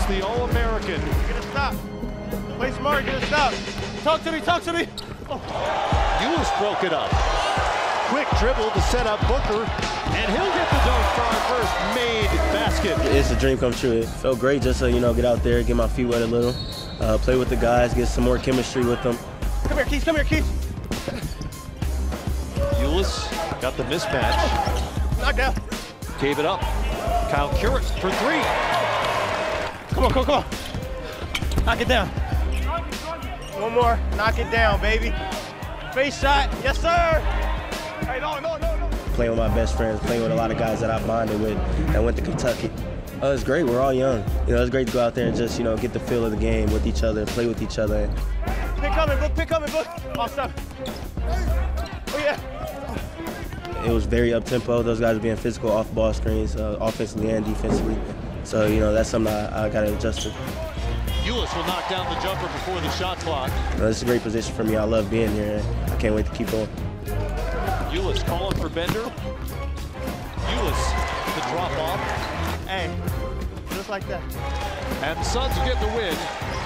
the All-American. Get a stop. Play smart, get a stop. Talk to me, talk to me. Ulis broke it up. Quick dribble to set up Booker, and he'll get the dunk for our first made basket. It's a dream come true. It felt great just to, get out there, get my feet wet a little, play with the guys, get some more chemistry with them. Come here, Keith, come here, Keith. Ulis got the mismatch. Knock down. Gave it up. Kyle Curran for three. Come on, come on, come on. Knock it down. One more. Knock it down, baby. Face shot. Yes, sir. Hey, no. Playing with my best friends, playing with a lot of guys that I bonded with that went to Kentucky. It's great. We're all young. It's great to go out there and just, get the feel of the game with each other, play with each other. Pick coming, book. Oh, stop. Oh, yeah. It was very up-tempo. Those guys were being physical off ball screens, offensively and defensively. So, that's something I got to adjust to. Ulis will knock down the jumper before the shot clock. This is a great position for me. I love being here. I can't wait to keep going. Ulis calling for Bender. Ulis, the drop off. Hey, just like that. And the Suns get the win.